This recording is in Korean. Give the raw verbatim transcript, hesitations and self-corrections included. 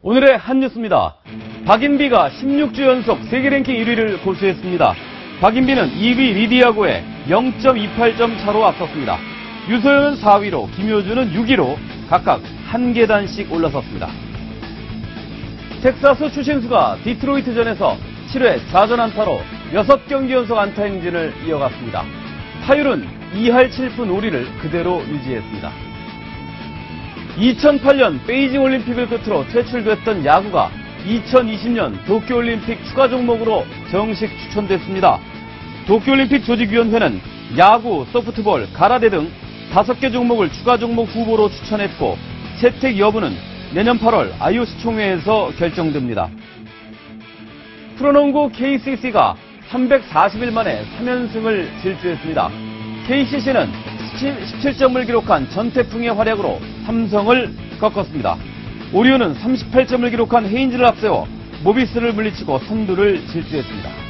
오늘의 한 뉴스입니다. 박인비가 십육 주 연속 세계 랭킹 일 위를 고수했습니다. 박인비는 이 위 리디아고에 영 점 이팔 점 차로 앞섰습니다. 유소연은 사 위로, 김효주는 육 위로 각각 한 계단씩 올라섰습니다. 텍사스 추신수가 디트로이트전에서 칠 회 사 전 안타로 여섯 경기 연속 안타 행진을 이어갔습니다. 타율은 이 할 칠 푼 오 리를 그대로 유지했습니다. 이천팔 년 베이징 올림픽을 끝으로 퇴출됐던 야구가 이천이십 년 도쿄올림픽 추가 종목으로 정식 추천됐습니다. 도쿄올림픽 조직위원회는 야구, 소프트볼, 가라데 등 다섯 개 종목을 추가 종목 후보로 추천했고 채택 여부는 내년 팔월 아이오씨 총회에서 결정됩니다. 프로농구 케이씨씨가 삼백사십 일 만에 삼 연승을 질주했습니다. 케이씨씨는 십칠 점을 기록한 전태풍의 활약으로 삼성을 꺾었습니다. 오리온은 삼십팔 점을 기록한 헤인즈를 앞세워 모비스를 물리치고 선두를 질주했습니다.